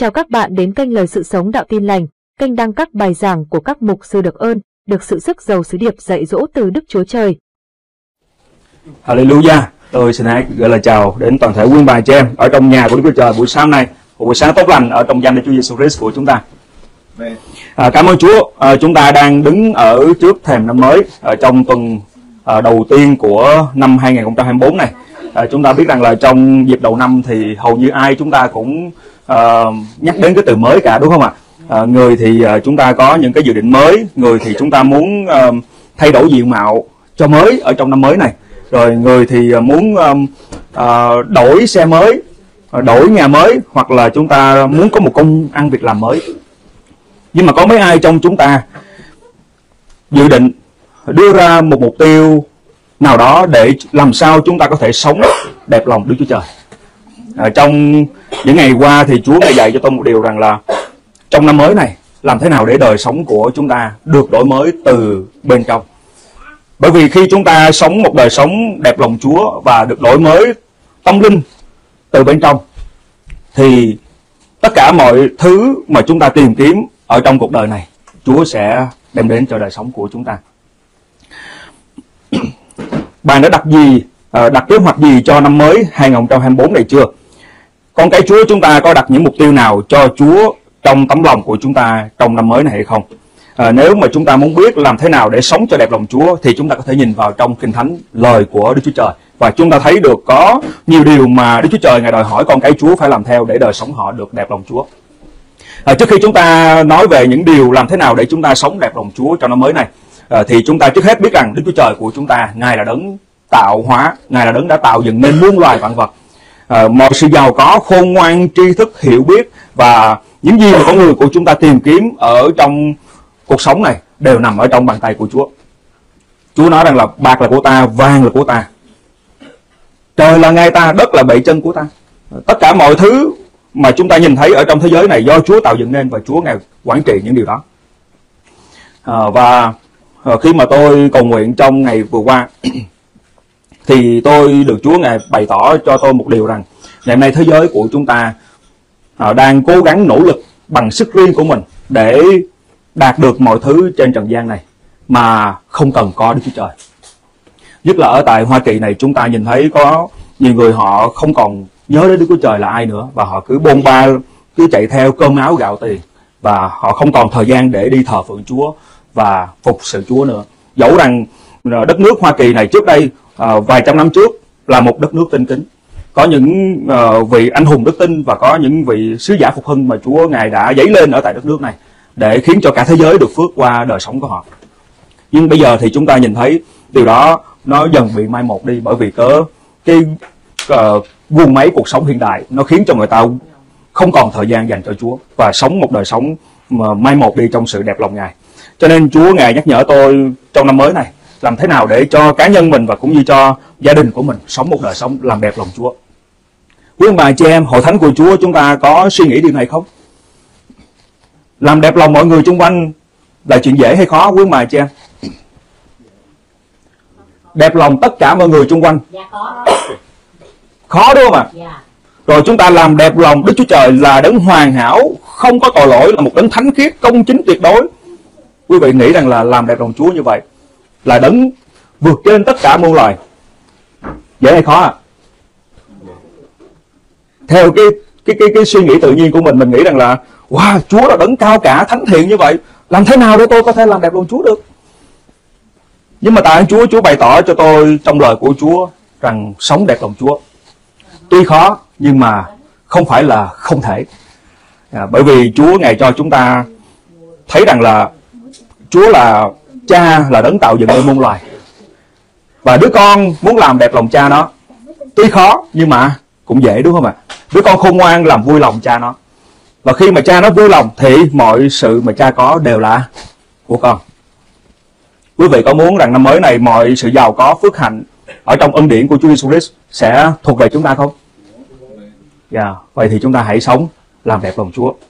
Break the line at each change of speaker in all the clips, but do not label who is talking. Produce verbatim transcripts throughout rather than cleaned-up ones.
Chào các bạn đến kênh Lời Sự Sống Đạo Tin Lành, kênh đăng các bài giảng của các mục sư được ơn, được sự sức giàu sứ điệp dạy dỗ từ Đức Chúa Trời.
Hallelujah! Tôi xin hãy gửi lời chào đến toàn thể quý bà chị em ở trong nhà của Đức Chúa Trời buổi sáng này, một buổi sáng tốt lành ở trong danh Đức Chúa Giêsu Christ của chúng ta. À, cảm ơn Chúa. À, chúng ta đang đứng ở trước thềm năm mới ở trong tuần à, đầu tiên của năm hai nghìn không trăm hai mươi tư này. À, chúng ta biết rằng là trong dịp đầu năm thì hầu như ai chúng ta cũng à, nhắc đến cái từ mới cả, đúng không ạ? À, người thì à, chúng ta có những cái dự định mới, người thì chúng ta muốn à, thay đổi diện mạo cho mới ở trong năm mới này, rồi người thì muốn à, à, đổi xe mới, đổi nhà mới, hoặc là chúng ta muốn có một công ăn việc làm mới. Nhưng mà có mấy ai trong chúng ta dự định đưa ra một mục tiêu nào đó để làm sao chúng ta có thể sống đẹp lòng Đức Chúa Trời? À, trong những ngày qua thì Chúa Ngài dạy cho tôi một điều rằng là trong năm mới này làm thế nào để đời sống của chúng ta được đổi mới từ bên trong. Bởi vì khi chúng ta sống một đời sống đẹp lòng Chúa và được đổi mới tâm linh từ bên trong, thì tất cả mọi thứ mà chúng ta tìm kiếm ở trong cuộc đời này, Chúa sẽ đem đến cho đời sống của chúng ta. Bạn đã đặt gì, đặt kế hoạch gì cho năm mới hai nghìn không trăm hai mươi tư này chưa? Con cái Chúa chúng ta có đặt những mục tiêu nào cho Chúa trong tấm lòng của chúng ta trong năm mới này hay không? À, nếu mà chúng ta muốn biết làm thế nào để sống cho đẹp lòng Chúa thì chúng ta có thể nhìn vào trong Kinh Thánh, lời của Đức Chúa Trời, và chúng ta thấy được có nhiều điều mà Đức Chúa Trời Ngài đòi hỏi con cái Chúa phải làm theo để đời sống họ được đẹp lòng Chúa. À, trước khi chúng ta nói về những điều làm thế nào để chúng ta sống đẹp lòng Chúa trong năm mới này, à, thì chúng ta trước hết biết rằng Đức Chúa Trời của chúng ta, Ngài là đấng tạo hóa, Ngài là đấng đã tạo dựng nên muôn loài vạn vật. À, mọi sự giàu có, khôn ngoan, tri thức, hiểu biết và những gì mà con người của chúng ta tìm kiếm ở trong cuộc sống này đều nằm ở trong bàn tay của Chúa. Chúa nói rằng là bạc là của ta, vàng là của ta, trời là Ngài ta, đất là bệ chân của ta. Tất cả mọi thứ mà chúng ta nhìn thấy ở trong thế giới này do Chúa tạo dựng nên, và Chúa Ngài quản trị những điều đó. À, và à, khi mà tôi cầu nguyện trong ngày vừa qua thì tôi được Chúa Ngài bày tỏ cho tôi một điều rằng ngày nay thế giới của chúng ta à, đang cố gắng nỗ lực bằng sức riêng của mình để đạt được mọi thứ trên trần gian này mà không cần có Đức Chúa Trời. Nhất là ở tại Hoa Kỳ này, chúng ta nhìn thấy có nhiều người họ không còn nhớ đến Đức Chúa Trời là ai nữa, và họ cứ bôn ba, cứ chạy theo cơm áo gạo tiền, và họ không còn thời gian để đi thờ phượng Chúa và phục sự Chúa nữa. Dẫu rằng đất nước Hoa Kỳ này trước đây à, vài trăm năm trước là một đất nước tinh kính, có những uh, vị anh hùng đức tin và có những vị sứ giả phục hưng mà Chúa Ngài đã dấy lên ở tại đất nước này để khiến cho cả thế giới được phước qua đời sống của họ. Nhưng bây giờ thì chúng ta nhìn thấy điều đó nó dần bị mai một đi, bởi vì cớ cái uh, guồng máy cuộc sống hiện đại nó khiến cho người ta không còn thời gian dành cho Chúa và sống một đời sống mà mai một đi trong sự đẹp lòng Ngài. Cho nên Chúa Ngài nhắc nhở tôi trong năm mới này làm thế nào để cho cá nhân mình và cũng như cho gia đình của mình sống một đời sống làm đẹp lòng Chúa. Quý ông bà chị em, hội thánh của Chúa chúng ta có suy nghĩ điều này không? Làm đẹp lòng mọi người xung quanh là chuyện dễ hay khó quý ông bà chị em? Đẹp lòng tất cả mọi người xung quanh.
Dạ, khó.
Khó đúng không ạ?
Dạ.
Rồi chúng ta làm đẹp lòng Đức Chúa Trời là đấng hoàn hảo, không có tội lỗi, là một đấng thánh khiết, công chính tuyệt đối. Quý vị nghĩ rằng là làm đẹp lòng Chúa như vậy là đấng vượt trên tất cả muôn loài, dễ hay khó ạ? À? Theo cái cái cái cái suy nghĩ tự nhiên của mình, mình nghĩ rằng là wow, Chúa là đấng cao cả, thánh thiện như vậy, làm thế nào để tôi có thể làm đẹp lòng Chúa được? Nhưng mà tại ơn Chúa, Chúa bày tỏ cho tôi trong lời của Chúa rằng sống đẹp lòng Chúa tuy khó nhưng mà không phải là không thể. À, bởi vì Chúa Ngài cho chúng ta thấy rằng là Chúa là Cha, là đấng tạo dựng nên muôn loài, và đứa con muốn làm đẹp lòng cha nó tuy khó nhưng mà cũng dễ, đúng không ạ? Đứa con khôn ngoan làm vui lòng cha nó, và khi mà cha nó vui lòng thì mọi sự mà cha có đều là của con. Quý vị có muốn rằng năm mới này mọi sự giàu có, phước hạnh ở trong ân điển của Chúa Giêsu Christ sẽ thuộc về chúng ta không? Dạ, yeah. Vậy thì chúng ta hãy sống làm đẹp lòng Chúa.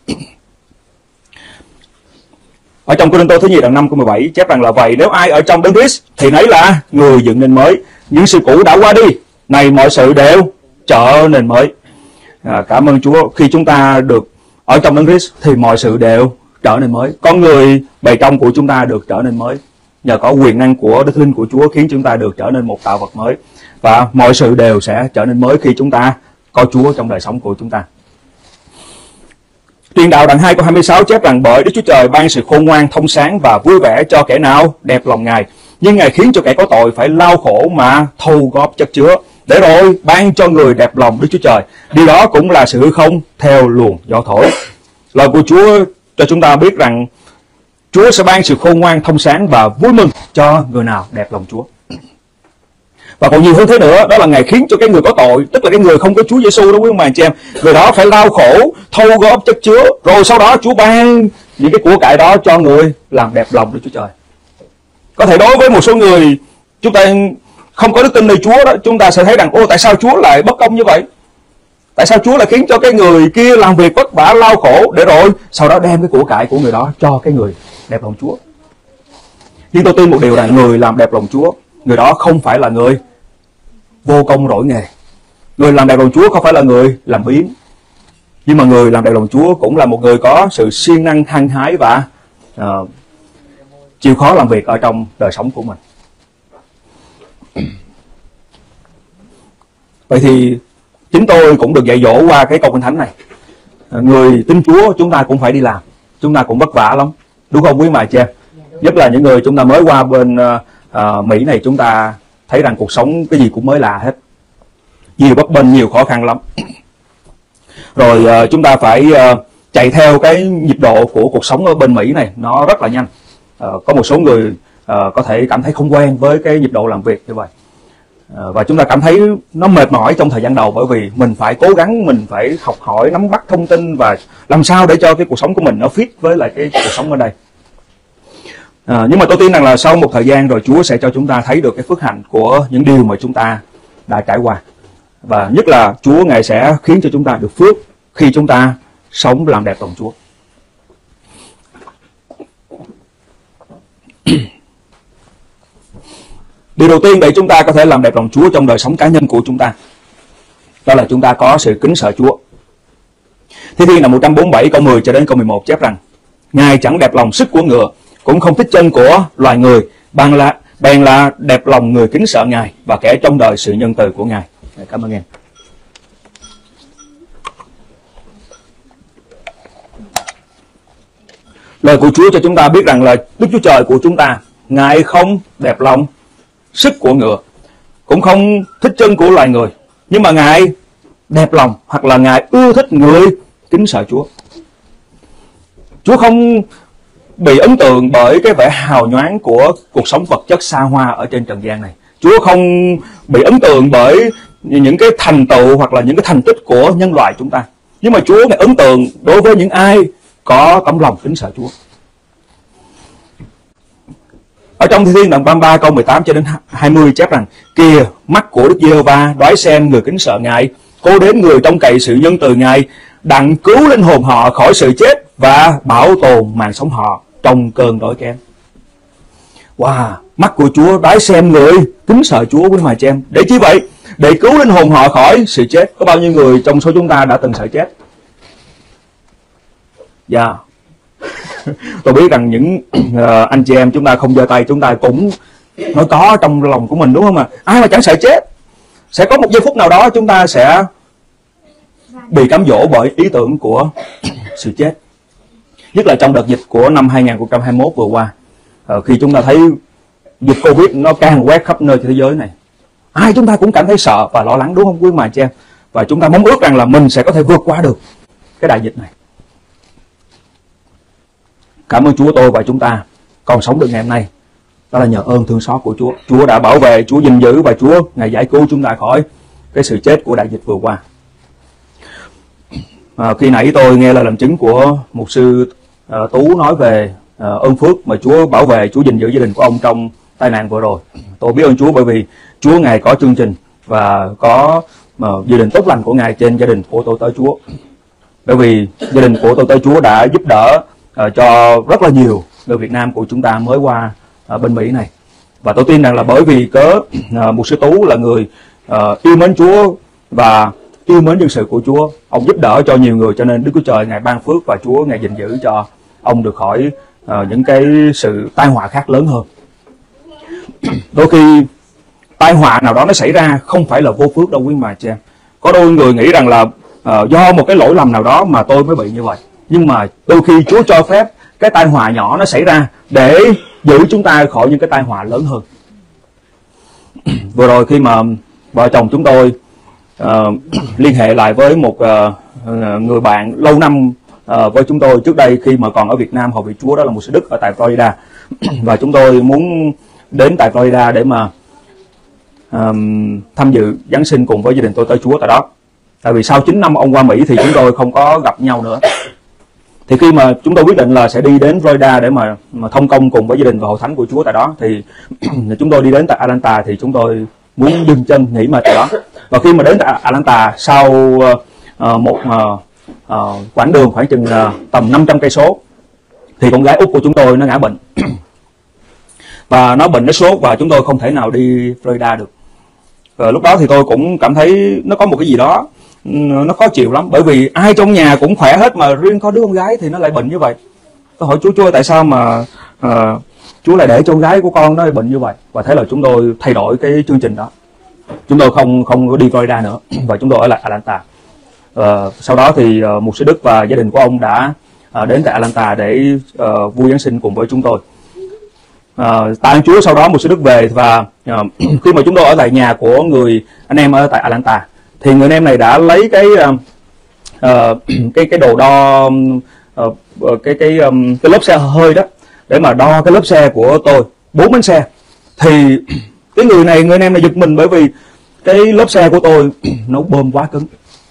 Ở trong Cô-rinh-tô thứ nhì đoạn năm câu mười bảy chép rằng là vậy nếu ai ở trong Đấng Christ thì nấy là người dựng nên mới, những sự cũ đã qua đi, này mọi sự đều trở nên mới. À, cảm ơn Chúa khi chúng ta được ở trong Đấng Christ thì mọi sự đều trở nên mới. Con người bề trong của chúng ta được trở nên mới. Nhờ có quyền năng của Đức Linh của Chúa khiến chúng ta được trở nên một tạo vật mới. Và mọi sự đều sẽ trở nên mới khi chúng ta có Chúa trong đời sống của chúng ta. Truyền đạo đoạn hai câu hai mươi sáu chép rằng bởi Đức Chúa Trời ban sự khôn ngoan, thông sáng và vui vẻ cho kẻ nào đẹp lòng Ngài, nhưng Ngài khiến cho kẻ có tội phải lao khổ mà thu góp chất chứa, để rồi ban cho người đẹp lòng Đức Chúa Trời. Điều đó cũng là sự hư không theo luồng gió thổi. Lời của Chúa cho chúng ta biết rằng Chúa sẽ ban sự khôn ngoan, thông sáng và vui mừng cho người nào đẹp lòng Chúa. Và còn nhiều hơn thế nữa, đó là Ngài khiến cho cái người có tội, tức là cái người không có Chúa Giêsu đó quý ông bà anh chị em, người đó phải lao khổ, thâu góp chất chứa, rồi sau đó Chúa ban những cái của cải đó cho người làm đẹp lòng Đức Chúa Trời. Có thể đối với một số người chúng ta không có đức tin nơi Chúa đó, chúng ta sẽ thấy rằng ô tại sao Chúa lại bất công như vậy? Tại sao Chúa lại khiến cho cái người kia làm việc vất vả lao khổ để rồi sau đó đem cái của cải của người đó cho cái người đẹp lòng Chúa? Nhưng tôi tin một điều là người làm đẹp lòng Chúa, người đó không phải là người vô công rỗi nghề. Người làm đẹp lòng Chúa không phải là người làm biếng, nhưng mà người làm đẹp lòng Chúa cũng là một người có sự siêng năng, hăng hái và uh, chịu khó làm việc ở trong đời sống của mình. Vậy thì chính tôi cũng được dạy dỗ qua cái câu Kinh Thánh này. Người tin Chúa chúng ta cũng phải đi làm, chúng ta cũng vất vả lắm, đúng không quý bà chị em? Nhất là những người chúng ta mới qua bên uh, Mỹ này, chúng ta thấy rằng cuộc sống cái gì cũng mới lạ hết, nhiều bấp bênh, nhiều khó khăn lắm. Rồi uh, chúng ta phải uh, chạy theo cái nhịp độ của cuộc sống ở bên Mỹ này, nó rất là nhanh. Uh, có một số người uh, có thể cảm thấy không quen với cái nhịp độ làm việc như vậy. Uh, và chúng ta cảm thấy nó mệt mỏi trong thời gian đầu, bởi vì mình phải cố gắng, mình phải học hỏi, nắm bắt thông tin và làm sao để cho cái cuộc sống của mình nó fit với lại cái cuộc sống ở đây. À, nhưng mà tôi tin rằng là sau một thời gian rồi Chúa sẽ cho chúng ta thấy được cái phước hạnh của những điều mà chúng ta đã trải qua. Và nhất là Chúa Ngài sẽ khiến cho chúng ta được phước khi chúng ta sống làm đẹp lòng Chúa. Điều đầu tiên để chúng ta có thể làm đẹp lòng Chúa trong đời sống cá nhân của chúng ta, đó là chúng ta có sự kính sợ Chúa. Thi Thiên là một trăm bốn mươi bảy câu mười cho đến câu mười một chép rằng Ngài chẳng đẹp lòng sức của ngựa, cũng không thích chân của loài người, bằng là bèn là đẹp lòng người kính sợ Ngài và kẻ trông đợi sự nhân từ của Ngài. Cảm ơn em. Lời của Chúa cho chúng ta biết rằng là Đức Chúa Trời của chúng ta, Ngài không đẹp lòng sức của ngựa, cũng không thích chân của loài người, nhưng mà Ngài đẹp lòng hoặc là Ngài ưa thích người kính sợ Chúa. Chúa không bị ấn tượng bởi cái vẻ hào nhoáng của cuộc sống vật chất xa hoa ở trên trần gian này. Chúa không bị ấn tượng bởi những cái thành tựu hoặc là những cái thành tích của nhân loại chúng ta. Nhưng mà Chúa Ngài ấn tượng đối với những ai có tấm lòng kính sợ Chúa. Ở trong Thi Thiên đoạn ba mươi ba câu mười tám cho đến hai mươi chép rằng kìa, mắt của Đức Giê-hô-va đói xem người kính sợ Ngài, cô đến người trông cậy sự nhân từ Ngài, đặng cứu linh hồn họ khỏi sự chết và bảo tồn mạng sống họ trong cơn đói kém. Wow, mắt của Chúa đói xem người kính sợ Chúa quý mà chị em. Để chi vậy? Để cứu linh hồn họ khỏi sự chết. Có bao nhiêu người trong số chúng ta đã từng sợ chết? Dạ. Yeah. Tôi biết rằng những uh, anh chị em chúng ta không giơ tay, chúng ta cũng nói có trong lòng của mình, đúng không ạ? Ai mà chẳng sợ chết. Sẽ có một giây phút nào đó chúng ta sẽ bị cám dỗ bởi ý tưởng của sự chết. Nhất là trong đợt dịch của năm hai nghìn không trăm hai mươi mốt vừa qua, uh, khi chúng ta thấy dịch Covid nó càng quét khắp nơi trên thế giới này, ai chúng ta cũng cảm thấy sợ và lo lắng, đúng không quý mà chị em? Và chúng ta mong ước rằng là mình sẽ có thể vượt qua được cái đại dịch này. Cảm ơn Chúa, tôi và chúng ta còn sống được ngày hôm nay, đó là nhờ ơn thương xót của Chúa. Chúa đã bảo vệ, Chúa gìn giữ và Chúa Ngài giải cứu chúng ta khỏi cái sự chết của đại dịch vừa qua. À, khi nãy tôi nghe lời làm chứng của mục sư uh, Tú nói về uh, ơn phước mà Chúa bảo vệ, Chúa gìn giữ gia đình của ông trong tai nạn vừa rồi. Tôi biết ơn Chúa bởi vì Chúa Ngài có chương trình và có uh, dự định tốt lành của Ngài trên gia đình của tôi tới Chúa. Bởi vì gia đình của tôi tới Chúa đã giúp đỡ uh, cho rất là nhiều người Việt Nam của chúng ta mới qua uh, bên Mỹ này. Và tôi tin rằng là bởi vì cớ uh, mục sư Tú là người uh, yêu mến Chúa và yêu mến dân sự của Chúa, ông giúp đỡ cho nhiều người, cho nên Đức Chúa Trời Ngài ban phước và Chúa Ngài gìn giữ cho ông được khỏi uh, những cái sự tai họa khác lớn hơn. Đôi khi tai họa nào đó nó xảy ra không phải là vô phước đâu quý mà chị em. Có đôi người nghĩ rằng là uh, do một cái lỗi lầm nào đó mà tôi mới bị như vậy, nhưng mà đôi khi Chúa cho phép cái tai họa nhỏ nó xảy ra để giữ chúng ta khỏi những cái tai họa lớn hơn. Vừa rồi khi mà vợ chồng chúng tôi uh, liên hệ lại với một uh, người bạn lâu năm uh, với chúng tôi trước đây khi mà còn ở Việt Nam hầu việc Chúa, đó là một sư Đức ở tại Florida. Và chúng tôi muốn đến tại Florida để mà um, tham dự Giáng sinh cùng với gia đình tôi tới Chúa tại đó. Tại vì sau chín năm ông qua Mỹ thì chúng tôi không có gặp nhau nữa. Thì khi mà chúng tôi quyết định là sẽ đi đến Florida để mà, mà thông công cùng với gia đình và hội thánh của Chúa tại đó, thì chúng tôi đi đến tại Atlanta thì chúng tôi muốn dừng chân nghỉ mà tại đó. Và khi mà đến tại Atlanta sau uh, một uh, uh, quãng đường khoảng chừng uh, tầm năm trăm cây số thì con gái út của chúng tôi nó ngã bệnh. Và nó bệnh nó sốt và chúng tôi không thể nào đi Florida được. Và lúc đó thì tôi cũng cảm thấy nó có một cái gì đó nó khó chịu lắm, bởi vì ai trong nhà cũng khỏe hết mà riêng có đứa con gái thì nó lại bệnh như vậy. Tôi hỏi Chúa, Chúa tại sao mà uh, Chúa lại để cho con gái của con nó bệnh như vậy? Và thế là chúng tôi thay đổi cái chương trình đó. Chúng tôi không không có đi Florida nữa và chúng tôi ở lại Atlanta. Uh, sau đó thì uh, mục sư Đức và gia đình của ông đã uh, đến tại Atlanta để uh, vui Giáng sinh cùng với chúng tôi. Uh, tạ ơn Chúa, sau đó mục sư Đức về và uh, khi mà chúng tôi ở tại nhà của người anh em ở tại Atlanta thì người anh em này đã lấy cái uh, uh, cái cái đồ đo uh, cái cái um, cái lốp xe hơi đó để mà đo cái lốp xe của tôi, bốn bánh xe. Thì cái người này người anh em này giật mình bởi vì cái lốp xe của tôi nó bơm quá cứng.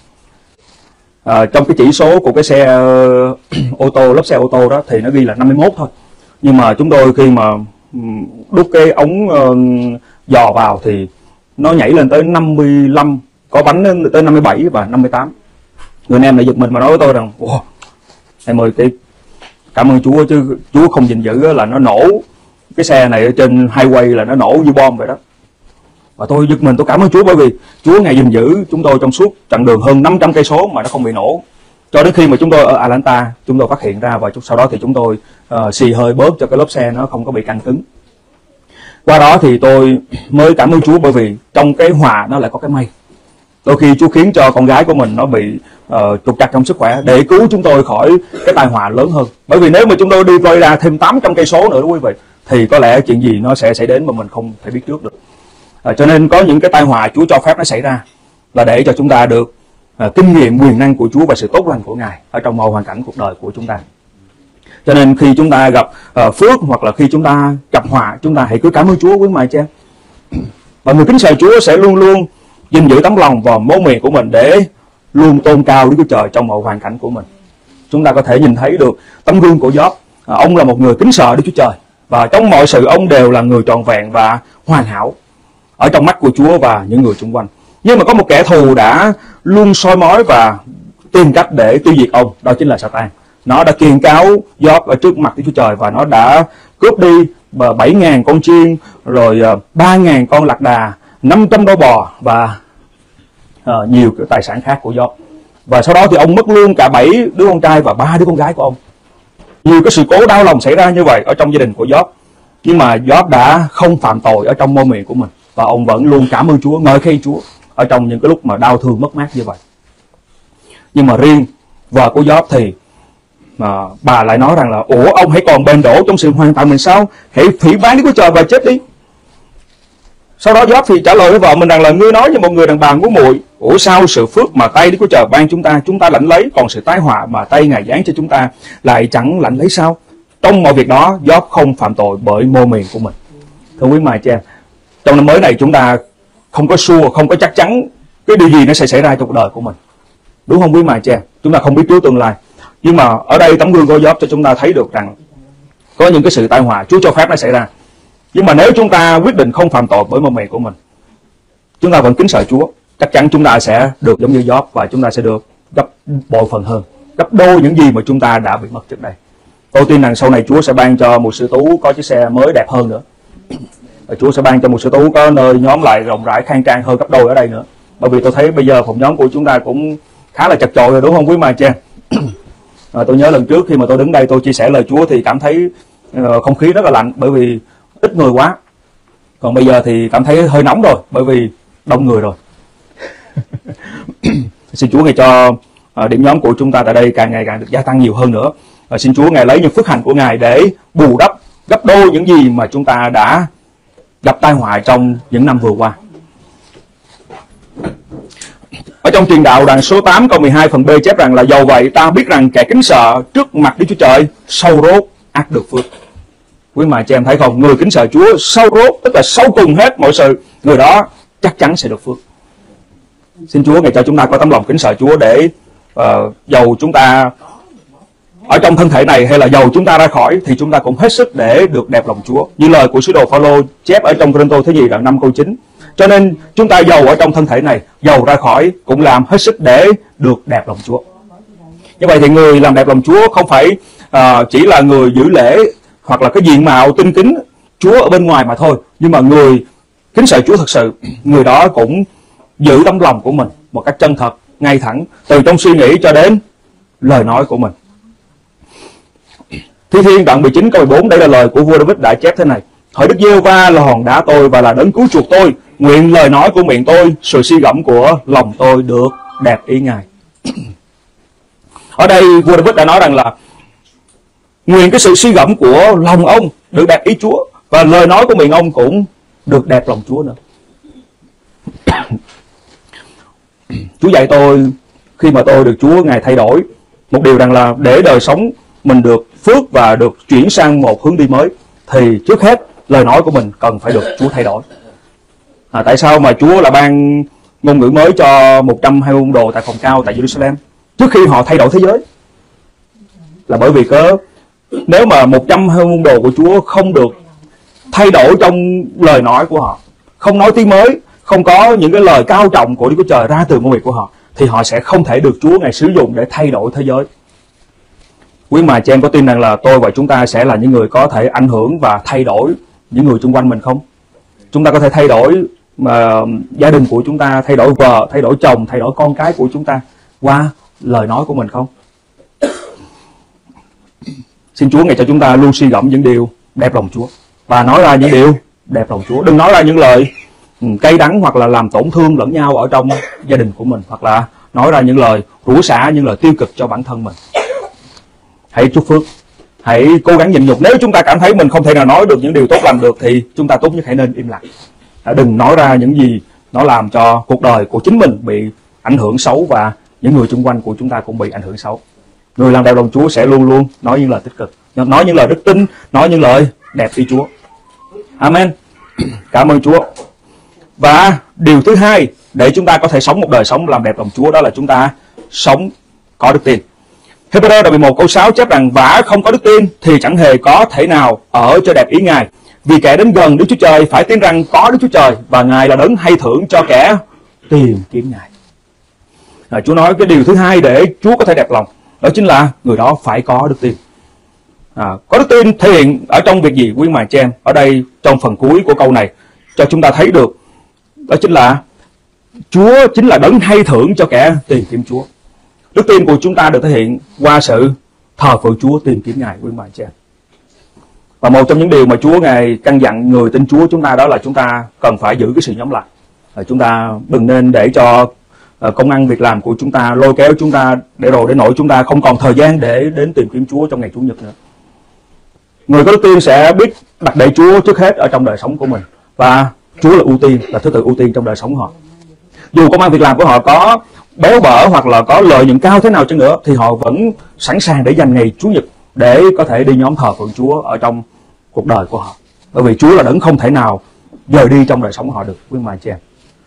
Uh, trong cái chỉ số của cái xe uh, ô tô, lốp xe ô tô đó thì nó ghi là năm mươi mốt thôi, nhưng mà chúng tôi khi mà đút cái ống uh, dò vào thì nó nhảy lên tới năm mươi lăm, có bánh tới năm mươi bảy và năm mươi tám. Người anh em lại giật mình mà nói với tôi rằng wow, em ơi, cái cảm ơn Chúa chứ Chúa không gìn giữ là nó nổ, cái xe này ở trên highway là nó nổ như bom vậy đó. Và tôi giật mình, tôi cảm ơn Chúa bởi vì Chúa Ngài gìn giữ chúng tôi trong suốt chặng đường hơn năm trăm cây số mà nó không bị nổ. Cho đến khi mà chúng tôi ở Atlanta, chúng tôi phát hiện ra và sau đó thì chúng tôi uh, xì hơi bớt cho cái lốp xe nó không có bị căng cứng. Qua đó thì tôi mới cảm ơn Chúa bởi vì trong cái hòa nó lại có cái may. Đôi khi Chúa khiến cho con gái của mình nó bị uh, trục trặc trong sức khỏe để cứu chúng tôi khỏi cái tai họa lớn hơn. Bởi vì nếu mà chúng tôi đi Florida thêm tám trăm cây số nữa đó quý vị, thì có lẽ chuyện gì nó sẽ xảy đến mà mình không thể biết trước được. Uh, cho nên có những cái tai họa Chúa cho phép nó xảy ra là để cho chúng ta được uh, kinh nghiệm quyền năng của Chúa và sự tốt lành của Ngài ở trong mọi hoàn cảnh cuộc đời của chúng ta. Cho nên khi chúng ta gặp uh, phước hoặc là khi chúng ta gặp họa, chúng ta hãy cứ cảm ơn Chúa quý mài cha. Và người kính sợ Chúa sẽ luôn luôn gìn giữ tấm lòng và mâu miệng của mình để luôn tôn cao Đức Chúa Trời trong mọi hoàn cảnh của mình. Chúng ta có thể nhìn thấy được tấm gương của Gióp. À, ông là một người kính sợ Đức Chúa Trời và trong mọi sự ông đều là người trọn vẹn và hoàn hảo ở trong mắt của Chúa và những người xung quanh. Nhưng mà có một kẻ thù đã luôn soi mói và tìm cách để tiêu diệt ông, đó chính là Satan. Nó đã kiềng cáo Gióp ở trước mặt Đức Chúa Trời và nó đã cướp đi bảy nghìn con chiên, rồi ba nghìn con lạc đà, năm trăm đôi bò và uh, nhiều cái tài sản khác của Gióp. Và sau đó thì ông mất luôn cả bảy đứa con trai và ba đứa con gái của ông. Nhiều cái sự cố đau lòng xảy ra như vậy ở trong gia đình của Gióp. Nhưng mà Gióp đã không phạm tội ở trong môi miệng của mình và ông vẫn luôn cảm ơn Chúa, ngợi khen Chúa ở trong những cái lúc mà đau thương mất mát như vậy. Nhưng mà riêng vợ của Gióp thì mà bà lại nói rằng là ủa ông hãy còn bền đổ trong sự hoàn toàn mình sao? Hãy phỉ báng Đức Chúa Trời và chết đi. Sau đó Gióp thì trả lời với vợ mình rằng là ngươi nói với một người đàn bà ngu muội, ủa sao sự phước mà tay Đức Chúa Trời ban chúng ta chúng ta lãnh lấy, còn sự tai họa mà tay Ngài giáng cho chúng ta lại chẳng lãnh lấy sao? Trong mọi việc đó Gióp không phạm tội bởi môi miệng của mình. Thưa quý mài cha, trong năm mới này chúng ta không có sure, không có chắc chắn cái điều gì nó sẽ xảy ra trong cuộc đời của mình, đúng không quý mài cha? Chúng ta không biết trước tương lai. Nhưng mà ở đây tấm gương của Gióp cho chúng ta thấy được rằng có những cái sự tai họa Chúa cho phép nó xảy ra. Nhưng mà nếu chúng ta quyết định không phạm tội bởi môi miệng của mình, chúng ta vẫn kính sợ Chúa, chắc chắn chúng ta sẽ được giống như Gióp và chúng ta sẽ được gấp bội phần hơn, gấp đôi những gì mà chúng ta đã bị mất trước đây. Tôi tin rằng sau này Chúa sẽ ban cho một sư Tú có chiếc xe mới đẹp hơn nữa. Và Chúa sẽ ban cho một sư Tú có nơi nhóm lại rộng rãi khang trang hơn gấp đôi ở đây nữa. Bởi vì tôi thấy bây giờ phòng nhóm của chúng ta cũng khá là chật chội rồi, đúng không quý mà chị em? À, tôi nhớ lần trước khi mà tôi đứng đây tôi chia sẻ lời Chúa thì cảm thấy uh, không khí rất là lạnh bởi vì ít người quá. Còn bây giờ thì cảm thấy hơi nóng rồi bởi vì đông người rồi. Xin Chúa Ngài cho uh, điểm nhóm của chúng ta tại đây càng ngày càng được gia tăng nhiều hơn nữa. Và xin Chúa Ngài lấy những phước hạnh của Ngài để bù đắp gấp đôi những gì mà chúng ta đã gặp tai họa trong những năm vừa qua. Ở trong Truyền Đạo đoạn số tám câu mười hai phần B chép rằng là dầu vậy ta biết rằng kẻ kính sợ trước mặt Đức Chúa Trời sâu rốt ắt được phước. Quý mà chị em thấy không, người kính sợ Chúa sâu rốt tức là sâu cùng hết mọi sự, người đó chắc chắn sẽ được phước. Xin Chúa Ngài cho chúng ta có tấm lòng kính sợ Chúa để uh, dầu chúng ta ở trong thân thể này hay là dầu chúng ta ra khỏi thì chúng ta cũng hết sức để được đẹp lòng Chúa. Như lời của sứ đồ Phaolô chép ở trong Cô-rinh-tô thứ nhì đoạn năm câu chín. Cho nên chúng ta dầu ở trong thân thể này, dầu ra khỏi cũng làm hết sức để được đẹp lòng Chúa. Như vậy thì người làm đẹp lòng Chúa không phải uh, chỉ là người giữ lễ hoặc là cái diện mạo tinh kính Chúa ở bên ngoài mà thôi. Nhưng mà người kính sợ Chúa thật sự, người đó cũng giữ tấm lòng của mình một cách chân thật, ngay thẳng, từ trong suy nghĩ cho đến lời nói của mình. Thi Thiên đoạn mười chín câu mười bốn, đây là lời của vua David đã chép thế này: hỡi Đức Giê-hô-va là hòn đá tôi và là đấng cứu chuộc tôi, nguyện lời nói của miệng tôi, sự suy gẫm của lòng tôi được đẹp ý Ngài. Ở đây vua David đã nói rằng là nguyện cái sự suy gẫm của lòng ông được đẹp ý Chúa, và lời nói của miệng ông cũng được đẹp lòng Chúa nữa. Chúa dạy tôi khi mà tôi được Chúa Ngài thay đổi một điều rằng là để đời sống mình được phước và được chuyển sang một hướng đi mới thì trước hết lời nói của mình cần phải được Chúa thay đổi. À, tại sao mà Chúa là ban ngôn ngữ mới cho một trăm hai mươi môn đồ tại phòng cao tại Jerusalem trước khi họ thay đổi thế giới? Là bởi vì cớ nếu mà một trăm hai mươi môn đồ của Chúa không được thay đổi trong lời nói của họ, không nói tiếng mới, không có những cái lời cao trọng của Đức Chúa Trời ra từ ngôn miệng của họ, thì họ sẽ không thể được Chúa Ngài sử dụng để thay đổi thế giới. Quý mà chị em có tin rằng là tôi và chúng ta sẽ là những người có thể ảnh hưởng và thay đổi những người xung quanh mình không? Chúng ta có thể thay đổi mà gia đình của chúng ta, thay đổi vợ, thay đổi chồng, thay đổi con cái của chúng ta qua lời nói của mình không? Xin Chúa Ngài cho chúng ta luôn suy gẫm những điều đẹp lòng Chúa và nói ra những điều đẹp lòng Chúa. Đừng nói ra những lời cay đắng hoặc là làm tổn thương lẫn nhau ở trong gia đình của mình, hoặc là nói ra những lời rủa xả, những lời tiêu cực cho bản thân mình. Hãy chúc phước, hãy cố gắng nhịn nhục. Nếu chúng ta cảm thấy mình không thể nào nói được những điều tốt lành được thì chúng ta tốt nhất hãy nên im lặng. Đừng nói ra những gì nó làm cho cuộc đời của chính mình bị ảnh hưởng xấu và những người xung quanh của chúng ta cũng bị ảnh hưởng xấu. Người làm đẹp lòng Chúa sẽ luôn luôn nói những lời tích cực, nói những lời đức tin, nói những lời đẹp ý Chúa. Amen. Cảm ơn Chúa. Và điều thứ hai để chúng ta có thể sống một đời sống làm đẹp lòng Chúa, đó là chúng ta sống có đức tin. Hebrew đoạn mười một câu sáu chép rằng vả không có đức tin thì chẳng hề có thể nào ở cho đẹp ý Ngài. Vì kẻ đến gần Đức Chúa Trời phải tin rằng có Đức Chúa Trời và Ngài là đấng hay thưởng cho kẻ tìm kiếm Ngài. À, Chúa nói cái điều thứ hai để Chúa có thể đẹp lòng, đó chính là người đó phải có đức tin. À, có đức tin thể hiện ở trong việc gì quý mà chị em? Ở đây trong phần cuối của câu này cho chúng ta thấy được, đó chính là Chúa chính là đấng hay thưởng cho kẻ tìm kiếm Chúa. Đức tin của chúng ta được thể hiện qua sự thờ phượng Chúa, tìm kiếm Ngài quý mà chị em. Và một trong những điều mà Chúa Ngài căn dặn người tin Chúa chúng ta đó là chúng ta cần phải giữ cái sự nhóm lại. À, chúng ta đừng nên để cho uh, công ăn việc làm của chúng ta lôi kéo chúng ta để rồi để nỗi chúng ta không còn thời gian để đến tìm kiếm Chúa trong ngày Chủ nhật nữa. Người có đức tin sẽ biết đặt để Chúa trước hết ở trong đời sống của mình, và Chúa là ưu tiên, là thứ tự ưu tiên trong đời sống họ. Dù công ăn việc làm của họ có béo bở hoặc là có lợi nhuận cao thế nào chăng nữa thì họ vẫn sẵn sàng để dành ngày Chủ nhật để có thể đi nhóm thờ phượng Chúa ở trong cuộc đời của họ, bởi vì Chúa là đấng không thể nào rời đi trong đời sống của họ được quý mà chị em.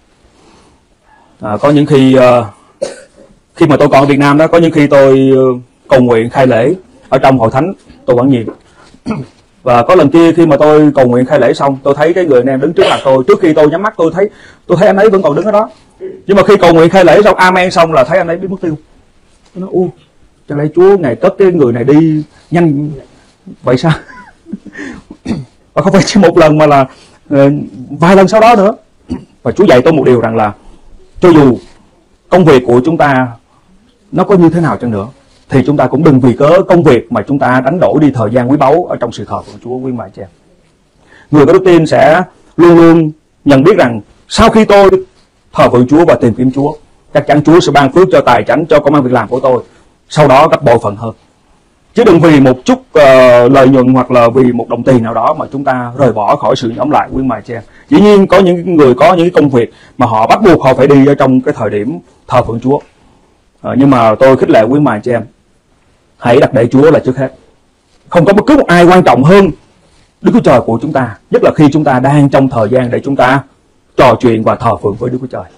À, có những khi uh, khi mà tôi còn ở Việt Nam đó, có những khi tôi uh, cầu nguyện khai lễ ở trong hội thánh tôi vẫn nhiều. Và có lần kia khi mà tôi cầu nguyện khai lễ xong, tôi thấy cái người anh em đứng trước mặt tôi, trước khi tôi nhắm mắt tôi thấy tôi thấy anh ấy vẫn còn đứng ở đó. Nhưng mà khi cầu nguyện khai lễ xong, amen xong là thấy anh ấy biến mất tiêu. Tôi nói u, chẳng lẽ Chúa Ngài cất cái người này đi nhanh vậy sao? Và không phải chỉ một lần mà là uh, vài lần sau đó nữa. Và Chúa dạy tôi một điều rằng là cho dù công việc của chúng ta nó có như thế nào chăng nữa, thì chúng ta cũng đừng vì cớ công việc mà chúng ta đánh đổi đi thời gian quý báu ở trong sự thờ phượng Chúa, quý mài chị em. Người có đức tin sẽ luôn luôn nhận biết rằng sau khi tôi thờ phượng Chúa và tìm kiếm Chúa, chắc chắn Chúa sẽ ban phước cho tài chánh, cho công ăn việc làm của tôi, sau đó gấp bội phần hơn. Chứ đừng vì một chút uh, lợi nhuận hoặc là vì một đồng tiền nào đó mà chúng ta rời bỏ khỏi sự nhóm lại, quý mài chị em. Dĩ nhiên có những người có những công việc mà họ bắt buộc họ phải đi ở trong cái thời điểm thờ phượng Chúa. Uh, nhưng mà tôi khích lệ quý mài chị em, hãy đặt để Chúa là trước hết. Không có bất cứ một ai quan trọng hơn Đức Chúa Trời của chúng ta, nhất là khi chúng ta đang trong thời gian để chúng ta trò chuyện và thờ phượng với Đức Chúa Trời.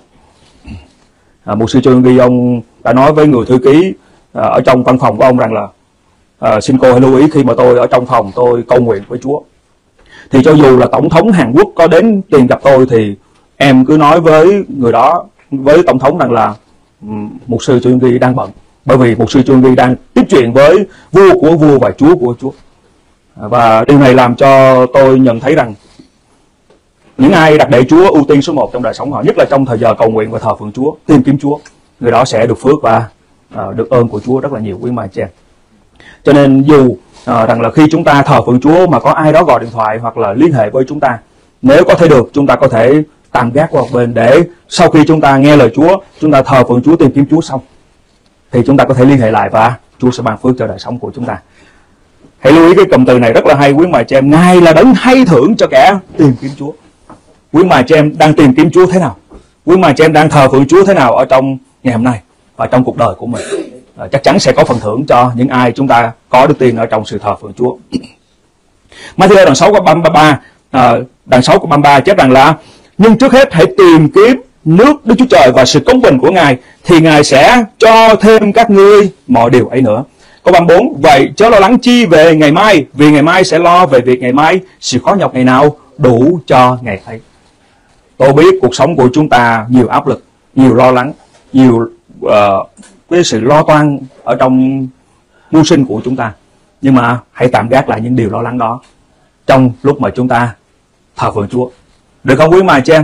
À, mục sư Trương Ghi ông đã nói với người thư ký à, ở trong văn phòng của ông rằng là à, xin cô hãy lưu ý khi mà tôi ở trong phòng tôi cầu nguyện với Chúa, thì cho dù là Tổng thống Hàn Quốc có đến tìm gặp tôi thì em cứ nói với người đó, với Tổng thống rằng là um, mục sư Trương Ghi đang bận, bởi vì mục sư Trương Ghi đang tiếp chuyện với vua của vua và Chúa của Chúa. Và điều này làm cho tôi nhận thấy rằng những ai đặt để Chúa ưu tiên số một trong đời sống họ, nhất là trong thời giờ cầu nguyện và thờ phượng Chúa, tìm kiếm Chúa, người đó sẽ được phước và uh, được ơn của Chúa rất là nhiều, quý mài chị em. Cho nên dù uh, rằng là khi chúng ta thờ phượng Chúa mà có ai đó gọi điện thoại hoặc là liên hệ với chúng ta, nếu có thể được, chúng ta có thể tạm gác qua một bên để sau khi chúng ta nghe lời Chúa, chúng ta thờ phượng Chúa, tìm kiếm Chúa xong, thì chúng ta có thể liên hệ lại và Chúa sẽ ban phước cho đời sống của chúng ta. Hãy lưu ý cái cụm từ này rất là hay, quý mài chị em. Ngài là đấng hay thưởng cho kẻ tìm kiếm Chúa. Quý mài chị em đang tìm kiếm Chúa thế nào? Quý mài chị em đang thờ phượng Chúa thế nào ở trong ngày hôm nay và trong cuộc đời của mình? À, chắc chắn sẽ có phần thưởng cho những ai chúng ta có đức tin ở trong sự thờ phượng Chúa. Matthew đoạn sáu của ba mươi ba, à, đoạn sáu của ba mươi ba chép rằng là: nhưng trước hết hãy tìm kiếm nước Đức Chúa Trời và sự công bình của Ngài, thì Ngài sẽ cho thêm các ngươi mọi điều ấy nữa. Câu ba mươi bốn: vậy chớ lo lắng chi về ngày mai, vì ngày mai sẽ lo về việc ngày mai, sự khó nhọc ngày nào đủ cho ngày ấy. Tôi biết cuộc sống của chúng ta nhiều áp lực, nhiều lo lắng, nhiều uh, cái sự lo toan ở trong mưu sinh của chúng ta. Nhưng mà hãy tạm gác lại những điều lo lắng đó trong lúc mà chúng ta thờ phượng Chúa. Được không quý mài chị em?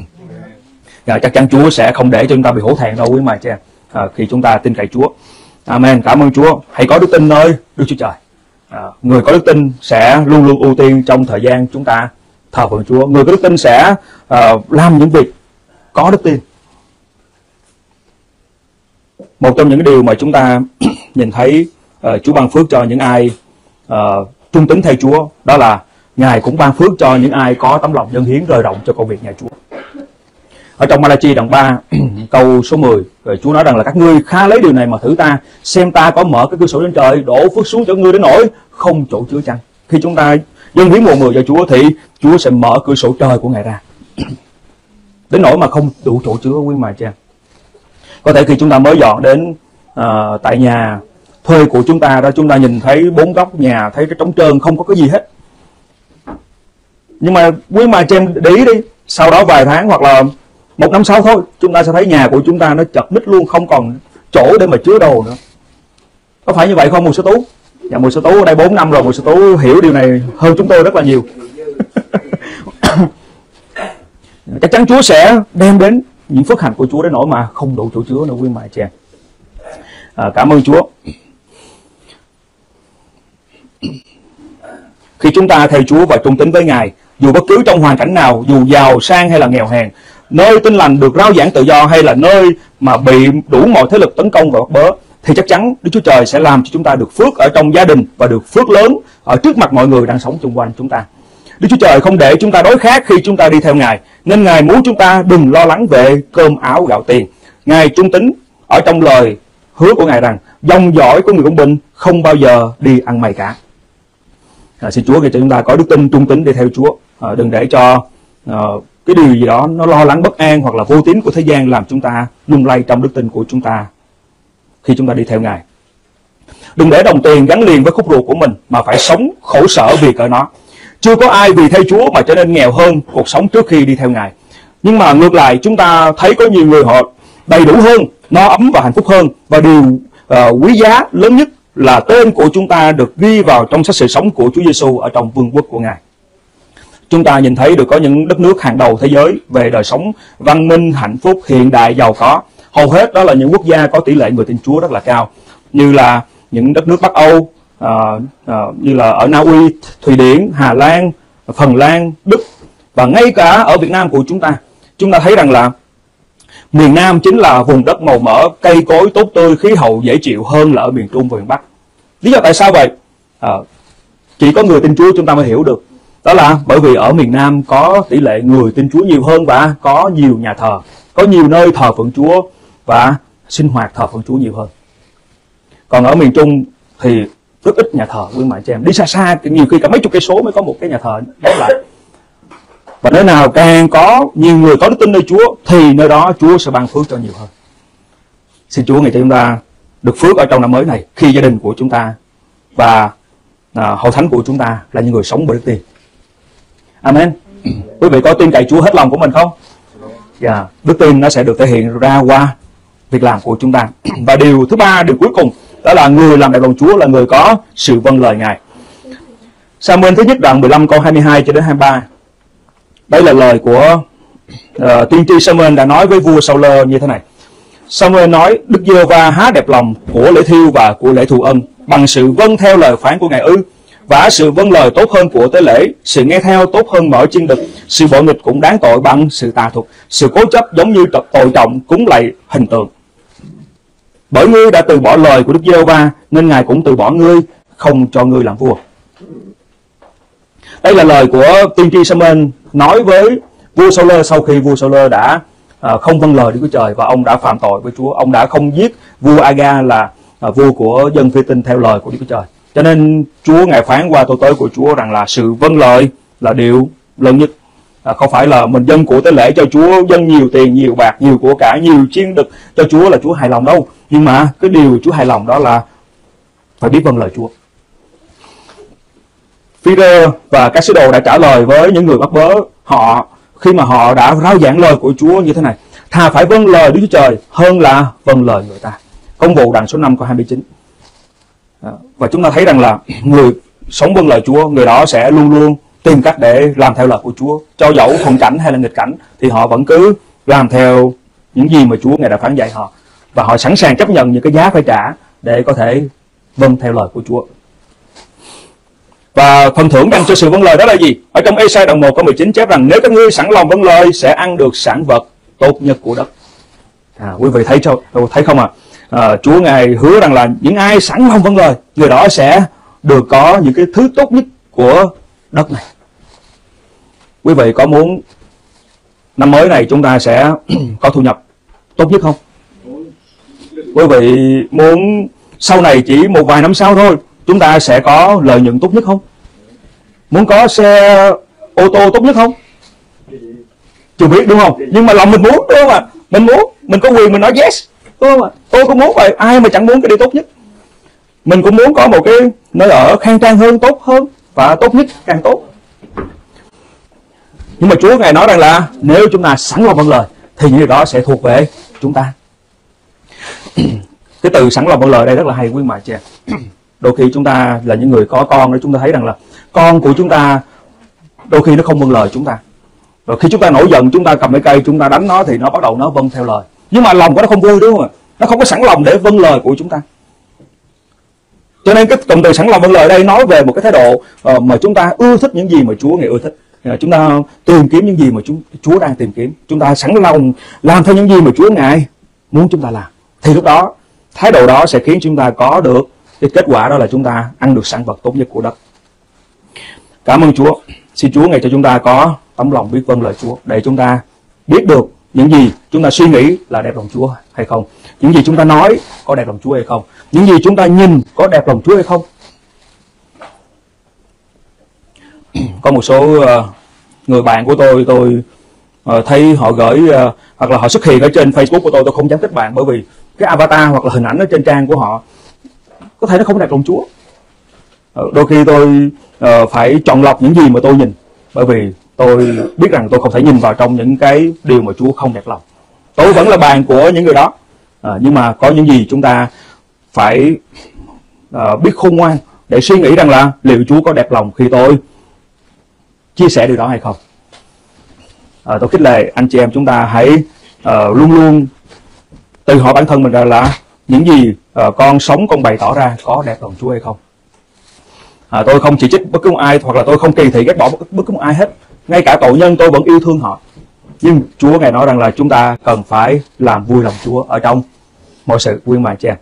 Dạ, chắc chắn Chúa sẽ không để cho chúng ta bị hổ thẹn đâu quý mài chị em, à, khi chúng ta tin cậy Chúa. Amen. Cảm ơn Chúa. Hãy có đức tin nơi Đức Chúa Trời. À, người có đức tin sẽ luôn luôn ưu tiên trong thời gian chúng ta thờ phượng Chúa. Người có đức tin sẽ uh, làm những việc có đức tin. Một trong những điều mà chúng ta nhìn thấy uh, Chúa ban phước cho những ai uh, trung tín theo Chúa, đó là Ngài cũng ban phước cho những ai có tấm lòng dâng hiến rời rộng cho công việc nhà Chúa. Ở trong Ma-la-chi đoạn ba câu số mười, rồi Chúa nói rằng là: các ngươi khá lấy điều này mà thử ta, xem ta có mở cái cửa sổ trên trời đổ phước xuống cho ngươi đến nỗi không chỗ chứa chăng. Khi chúng ta dâng hiến một người cho Chúa thì Chúa sẽ mở cửa sổ trời của Ngài ra đến nỗi mà không đủ chỗ chứa, quý mài chị em. Có thể khi chúng ta mới dọn đến uh, tại nhà thuê của chúng ta đó, chúng ta nhìn thấy bốn góc nhà thấy cái trống trơn, không có cái gì hết. Nhưng mà quý mài chị em để ý đi, sau đó vài tháng hoặc là một năm sau thôi, chúng ta sẽ thấy nhà của chúng ta nó chật ních luôn, không còn chỗ để mà chứa đồ nữa. Có phải như vậy không mục sư Tú? Dạ, mục sư Tú ở đây bốn năm rồi, mục sư Tú hiểu điều này hơn chúng tôi rất là nhiều. Chắc chắn Chúa sẽ đem đến những phước hạnh của Chúa đến nỗi mà không đủ chỗ chứa nữa, quý mài chị em. À, cảm ơn Chúa. Khi chúng ta theo Chúa và trung tín với Ngài, dù bất cứ trong hoàn cảnh nào, dù giàu sang hay là nghèo hèn, nơi tin lành được rao giảng tự do hay là nơi mà bị đủ mọi thế lực tấn công và bắt bớ, thì chắc chắn Đức Chúa Trời sẽ làm cho chúng ta được phước ở trong gia đình và được phước lớn ở trước mặt mọi người đang sống xung quanh chúng ta. Đức Chúa Trời không để chúng ta đói khát khi chúng ta đi theo Ngài, nên Ngài muốn chúng ta đừng lo lắng về cơm áo gạo tiền. Ngài trung tín ở trong lời hứa của Ngài rằng dòng dõi của người công bình không bao giờ đi ăn mày cả. À, xin Chúa cho chúng ta có đức tin trung tín đi theo Chúa. À, đừng để cho à, cái điều gì đó nó lo lắng bất an hoặc là vô tín của thế gian làm chúng ta lung lay trong đức tin của chúng ta khi chúng ta đi theo Ngài. Đừng để đồng tiền gắn liền với khúc ruột của mình mà phải sống khổ sở vì cỡ nó. Chưa có ai vì theo Chúa mà trở nên nghèo hơn cuộc sống trước khi đi theo Ngài. Nhưng mà ngược lại, chúng ta thấy có nhiều người họ đầy đủ hơn, no ấm và hạnh phúc hơn. Và điều uh, quý giá lớn nhất là tên của chúng ta được ghi vào trong sách sử sống của Chúa Giêsu ở trong vương quốc của Ngài. chúng ta nhìn thấy được có những đất nước hàng đầu thế giới về đời sống văn minh, hạnh phúc, hiện đại, giàu có. Hầu hết đó là những quốc gia có tỷ lệ người tin Chúa rất là cao, như là những đất nước Bắc Âu, à, à, như là ở Na Uy, Thụy Điển, Hà Lan, Phần Lan, Đức, và ngay cả ở Việt Nam của chúng ta. Chúng ta thấy rằng là miền Nam chính là vùng đất màu mỡ, cây cối tốt tươi, khí hậu dễ chịu hơn là ở miền Trung và miền Bắc. Lý do tại sao vậy? À, chỉ có người tin Chúa chúng ta mới hiểu được. Đó là bởi vì ở miền Nam có tỷ lệ người tin Chúa nhiều hơn và có nhiều nhà thờ, có nhiều nơi thờ phượng Chúa và sinh hoạt thờ phượng Chúa nhiều hơn. Còn ở miền Trung thì rất ít nhà thờ, quý mẹ chị em. Đi xa xa, nhiều khi cả mấy chục cây số mới có một cái nhà thờ đó lại. Và nơi nào càng có nhiều người có đức tin nơi Chúa thì nơi đó Chúa sẽ ban phước cho nhiều hơn. Xin Chúa ngày cho chúng ta được phước ở trong năm mới này, khi gia đình của chúng ta và à, hội thánh của chúng ta là những người sống bởi đức tin. Amen. Quý vị có tin cậy Chúa hết lòng của mình không? Dạ, yeah. Đức tin nó sẽ được thể hiện ra qua việc làm của chúng ta. Và điều thứ ba, điều cuối cùng, đó là người làm đẹp lòng Chúa là người có sự vâng lời Ngài. Sa-muên thứ nhất đoạn mười lăm câu hai mươi hai cho đến hai mươi ba. Đây là lời của uh, tiên tri Sa-muên đã nói với vua Sa-ulơ như thế này. Sa-muên nói: Đức Giê-hô-va há đẹp lòng của lễ thiêu và của lễ thù ân bằng sự vâng theo lời phán của Ngài ư? Và sự vâng lời tốt hơn của tế lễ, sự nghe theo tốt hơn mỡ chiên đực, sự bội nghịch cũng đáng tội bằng sự tà thuật, sự cố chấp giống như tội trọng cúng lạy hình tượng. Bởi ngươi đã từ bỏ lời của Đức Giê-hô-va nên Ngài cũng từ bỏ ngươi, không cho ngươi làm vua. Đây là lời của tiên tri Sa-muên nói với vua Sa-ulơ sau khi vua Sa-ulơ đã à, không vâng lời Đức Chúa Trời và ông đã phạm tội với Chúa. Ông đã không giết vua Aga là à, vua của dân Phi-tinh theo lời của Đức Chúa Trời. Cho nên Chúa Ngài phán qua tôi tới của Chúa rằng là sự vâng lời là điều lớn nhất. À, không phải là mình dâng của tế lễ cho Chúa, dâng nhiều tiền, nhiều bạc, nhiều của cải, nhiều chiên đực cho Chúa là Chúa hài lòng đâu. Nhưng mà cái điều Chúa hài lòng đó là phải biết vâng lời Chúa. Phi-rơ và các sứ đồ đã trả lời với những người bắt bớ họ khi mà họ đã rao giảng lời của Chúa như thế này: thà phải vâng lời Đức Chúa Trời hơn là vâng lời người ta. Công vụ đoạn số năm câu hai mươi chín. Và chúng ta thấy rằng là người sống vâng lời Chúa, người đó sẽ luôn luôn tìm cách để làm theo lời của Chúa. Cho dẫu thuận cảnh hay là nghịch cảnh thì họ vẫn cứ làm theo những gì mà Chúa Ngài đã phán dạy họ. Và họ sẵn sàng chấp nhận những cái giá phải trả để có thể vâng theo lời của Chúa. Và phần thưởng dành cho sự vâng lời đó là gì? Ở trong Ê-sai đoạn một câu mười chín chép rằng: nếu các ngươi sẵn lòng vâng lời sẽ ăn được sản vật tốt nhất của đất. À, quý vị thấy cho, thấy không ạ? À? À, Chúa Ngài hứa rằng là những ai sẵn lòng vâng lời, người đó sẽ được có những cái thứ tốt nhất của đất này. Quý vị có muốn năm mới này chúng ta sẽ có thu nhập tốt nhất không? Quý vị muốn sau này chỉ một vài năm sau thôi chúng ta sẽ có lợi nhuận tốt nhất không? Muốn có xe ô tô tốt nhất không? Chưa biết đúng không? Nhưng mà lòng mình muốn đúng không ạ? Mình muốn, mình có quyền mình nói yes đúng không ạ? Tôi cũng muốn vậy, ai mà chẳng muốn cái điều tốt nhất. Mình cũng muốn có một cái nơi ở khang trang hơn, tốt hơn và tốt nhất càng tốt. Nhưng mà Chúa Ngài nói rằng là nếu chúng ta sẵn lòng vâng lời thì những điều đó sẽ thuộc về chúng ta. Cái từ sẵn lòng vâng lời đây rất là hay quý mại chị. Đôi khi chúng ta là những người có con, chúng ta thấy rằng là con của chúng ta đôi khi nó không vâng lời chúng ta. Rồi khi chúng ta nổi giận, chúng ta cầm cái cây, chúng ta đánh nó thì nó bắt đầu nó vâng theo lời. Nhưng mà lòng của nó không vui đúng không ạ? Nó không có sẵn lòng để vâng lời của chúng ta. Cho nên cái cụm từ sẵn lòng vâng lời đây nói về một cái thái độ uh, mà chúng ta ưa thích những gì mà Chúa Ngài ưa thích. Uh, chúng ta tìm kiếm những gì mà chúng, Chúa đang tìm kiếm. Chúng ta sẵn lòng làm theo những gì mà Chúa Ngài muốn chúng ta làm. Thì lúc đó, thái độ đó sẽ khiến chúng ta có được cái kết quả, đó là chúng ta ăn được sản vật tốt nhất của đất. Cảm ơn Chúa. Xin Chúa Ngài cho chúng ta có tấm lòng biết vâng lời Chúa, để chúng ta biết được những gì chúng ta suy nghĩ là đẹp lòng Chúa hay không, những gì chúng ta nói có đẹp lòng Chúa hay không, những gì chúng ta nhìn có đẹp lòng Chúa hay không. Có một số uh, người bạn của tôi, tôi uh, thấy họ gửi uh, hoặc là họ xuất hiện ở trên Facebook của tôi, tôi không dám kết bạn, bởi vì cái avatar hoặc là hình ảnh ở trên trang của họ có thể nó không đẹp lòng Chúa. Uh, đôi khi tôi uh, phải chọn lọc những gì mà tôi nhìn, bởi vì tôi biết rằng tôi không thể nhìn vào trong những cái điều mà Chúa không đẹp lòng. Tôi vẫn là bạn của những người đó, à, nhưng mà có những gì chúng ta phải uh, biết khôn ngoan để suy nghĩ rằng là liệu Chúa có đẹp lòng khi tôi chia sẻ điều đó hay không? À, tôi khích lệ anh chị em chúng ta hãy uh, luôn luôn tự hỏi bản thân mình rằng là những gì uh, con sống, con bày tỏ ra có đẹp lòng Chúa hay không. À, tôi không chỉ trích bất cứ một ai, hoặc là tôi không kỳ thị ghét bỏ bất, bất cứ một ai hết. Ngay cả tội nhân tôi vẫn yêu thương họ. Nhưng Chúa Ngài nói rằng là chúng ta cần phải làm vui lòng Chúa ở trong mọi sự, quý mà chị em.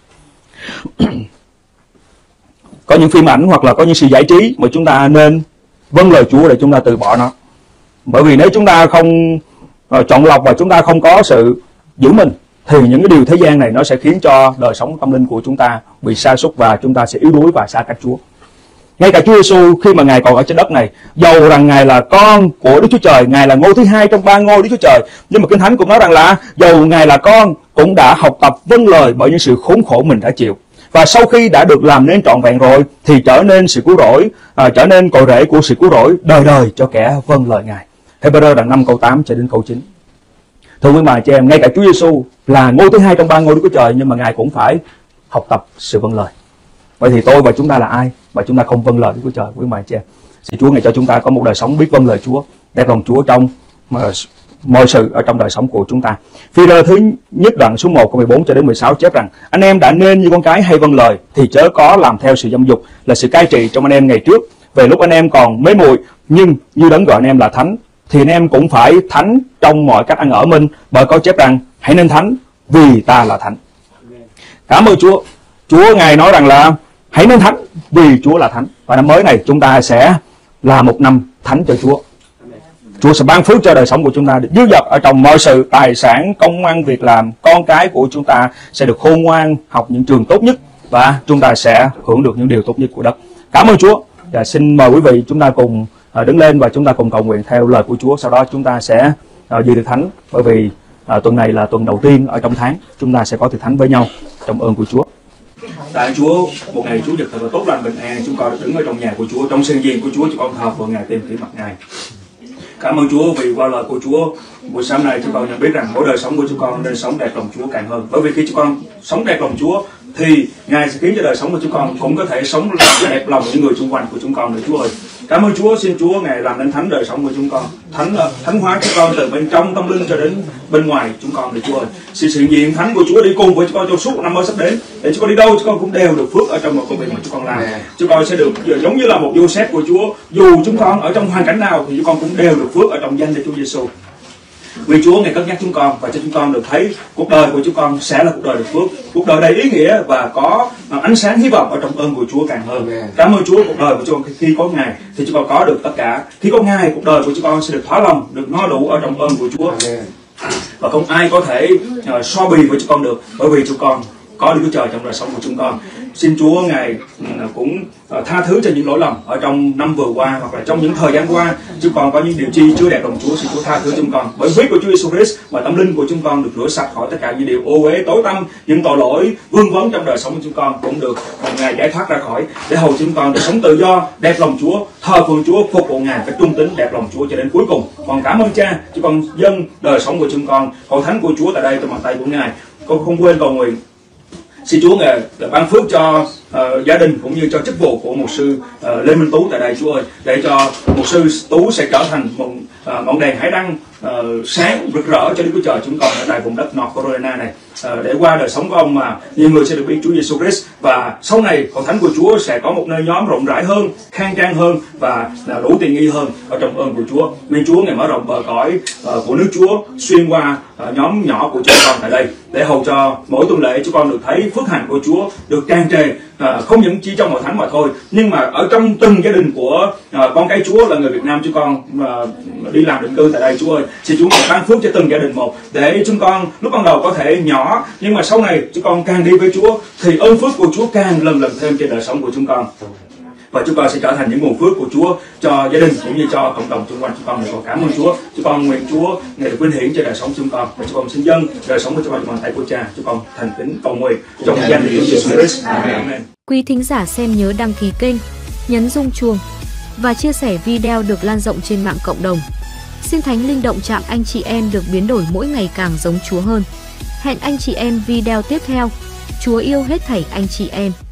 Có những phim ảnh hoặc là có những sự giải trí mà chúng ta nên vâng lời Chúa để chúng ta từ bỏ nó. Bởi vì nếu chúng ta không uh, chọn lọc và chúng ta không có sự giữ mình, thì những cái điều thế gian này nó sẽ khiến cho đời sống tâm linh của chúng ta bị sa sút và chúng ta sẽ yếu đuối và xa cách Chúa. Ngay cả Chúa Giêsu khi mà Ngài còn ở trên đất này, dầu rằng Ngài là con của Đức Chúa Trời, Ngài là ngôi thứ hai trong ba ngôi Đức Chúa Trời, nhưng mà Kinh Thánh cũng nói rằng là dầu Ngài là con cũng đã học tập vâng lời bởi những sự khốn khổ mình đã chịu. Và sau khi đã được làm nên trọn vẹn rồi thì trở nên sự cứu rỗi, à, trở nên cội rễ của sự cứu rỗi đời đời cho kẻ vâng lời Ngài. Hebrew đoạn năm câu tám cho đến câu chín. Thưa quý bà chị em, ngay cả Chúa Giêsu là ngôi thứ hai trong ba ngôi Đức Chúa Trời, nhưng mà Ngài cũng phải học tập sự vâng lời. Vậy thì tôi và chúng ta là ai mà chúng ta không vâng lời Đức Chúa Trời, quý bà chị em? Xin Chúa Ngài cho chúng ta có một đời sống biết vâng lời Chúa, đẹp lòng Chúa trong uh, mọi sự ở trong đời sống của chúng ta. Phi-rơ thứ nhất đoạn số một câu mười bốn cho đến mười sáu chép rằng: anh em đã nên như con cái hay vâng lời, thì chớ có làm theo sự dâm dục là sự cai trị trong anh em ngày trước. Về lúc anh em còn mê muội, nhưng như Đấng gọi anh em là thánh, thì anh em cũng phải thánh trong mọi cách ăn ở mình, bởi có chép rằng hãy nên thánh vì ta là thánh. Cảm ơn Chúa. Chúa Ngài nói rằng là hãy nên thánh vì Chúa là thánh. Và năm mới này chúng ta sẽ là một năm thánh cho Chúa. Chúa sẽ ban phước cho đời sống của chúng ta được dư dật ở trong mọi sự, tài sản, công ăn, việc làm. Con cái của chúng ta sẽ được khôn ngoan, học những trường tốt nhất, và chúng ta sẽ hưởng được những điều tốt nhất của đất. Cảm ơn Chúa. Và xin mời quý vị chúng ta cùng đứng lên và chúng ta cùng cầu nguyện theo lời của Chúa. Sau đó chúng ta sẽ dự được thánh, bởi vì uh, tuần này là tuần đầu tiên ở trong tháng chúng ta sẽ có thực thánh với nhau trong ơn của Chúa. Tạ Chúa, một ngày Chúa Nhật thật là tốt lành bình an, chúng con được đứng ở trong nhà của Chúa, trong sân viên của Chúa, chúng con thờ phượng Ngài, tìm kiếm mặt Ngài. Cảm ơn Chúa vì qua lời của Chúa buổi sáng này chúng con nhận biết rằng mỗi đời sống của chúng con nên sống đẹp lòng Chúa càng hơn. Bởi vì khi chúng con sống đẹp lòng Chúa thì Ngài sẽ khiến cho đời sống của chúng con cũng có thể sống đẹp lòng những người xung quanh của chúng con nữa Chúa ơi. Cảm ơn Chúa, xin Chúa Ngài làm nên thánh đời sống của chúng con, thánh thánh hóa chúng con từ bên trong tâm linh cho đến bên ngoài chúng con nữa Chúa ơi. Xin sự hiện diện thánh của Chúa đi cùng với chúng con trong suốt năm mới sắp đến, để chúng con đi đâu chúng con cũng đều được phước ở trong một công việc mà chúng con làm. Chúng con sẽ được giống như là một Joseph của Chúa, dù chúng con ở trong hoàn cảnh nào thì chúng con cũng đều được phước ở trong danh Chúa Giêsu. Vì Chúa Ngài cất nhắc chúng con và cho chúng con được thấy cuộc đời của chúng con sẽ là cuộc đời được phước, cuộc đời đầy ý nghĩa và có ánh sáng hy vọng ở trong ơn của Chúa càng hơn. Cảm ơn Chúa, cuộc đời của chúng con khi có Ngài thì chúng con có được tất cả. Khi có Ngài, cuộc đời của chúng con sẽ được thỏa lòng, được no đủ ở trong ơn của Chúa. Và không ai có thể uh, so bì với chúng con được, bởi vì chúng con có Đức Chúa Trời trong đời sống của chúng con. Xin Chúa Ngài cũng tha thứ cho những lỗi lầm ở trong năm vừa qua, hoặc là trong những thời gian qua chúng con có những điều chi chưa đẹp lòng Chúa. Xin Chúa tha thứ chúng con, bởi huyết của Chúa Jesus Christ mà tâm linh của chúng con được rửa sạch khỏi tất cả những điều ô uế tối tăm, những tội lỗi vương vấn trong đời sống của chúng con cũng được Ngài giải thoát ra khỏi, để hầu chúng con được sống tự do, đẹp lòng Chúa, thờ phượng Chúa, phục vụ Ngài với trung tín đẹp lòng Chúa cho đến cuối cùng. Còn cảm ơn Cha, chúng con dâng đời sống của chúng con, hội thánh của Chúa tại đây trong bàn tay của Ngài. Con không quên cầu nguyện xin Chúa Ngài ban phước cho uh, gia đình cũng như cho chức vụ của mục sư uh, Lê Minh Tú tại đây Chúa ơi, để cho mục sư Tú sẽ trở thành một uh, ngọn đèn hải đăng uh, sáng rực rỡ cho Đức Chúa Trời chúng con ở tại vùng đất North Carolina này, uh, để qua đời sống của ông mà nhiều người sẽ được biết Chúa Giêsu Christ, và sau này hội thánh của Chúa sẽ có một nơi nhóm rộng rãi hơn, khang trang hơn và uh, đủ tiện nghi hơn ở trong ơn của Chúa. Nên Chúa Ngài mở rộng bờ cõi uh, của nước Chúa xuyên qua uh, nhóm nhỏ của chúng con tại đây, để hầu cho mỗi tuần lễ chúng con được thấy phước hạnh của Chúa được tràn trề, à, không những chỉ trong hội thánh mà thôi, nhưng mà ở trong từng gia đình của à, con cái Chúa là người Việt Nam chúng con à, đi làm định cư tại đây Chúa ơi. Xin Chúa Ngài ban phước cho từng gia đình một, để chúng con lúc ban đầu có thể nhỏ, nhưng mà sau này chúng con càng đi với Chúa thì ơn phước của Chúa càng lần lần thêm trên đời sống của chúng con, và chúng con sẽ trở thành những nguồn phước của Chúa cho gia đình cũng như cho cộng đồng xung quanh chúng con. Để con cảm ơn Chúa, chúng con nguyện Chúa Ngài được vinh hiển trên đời sống chúng con, và chúng con xin dâng đời sống của chúng con trong bàn tay của Cha. Chúng con thành kính cầu nguyện trong danh Chúa Giêsu Christ. Amen.
Quý thính giả xem nhớ đăng ký kênh, nhấn rung chuông và chia sẻ video được lan rộng trên mạng cộng đồng. Xin Thánh Linh động chạm anh chị em được biến đổi mỗi ngày càng giống Chúa hơn. Hẹn anh chị em video tiếp theo. Chúa yêu hết thảy anh chị em.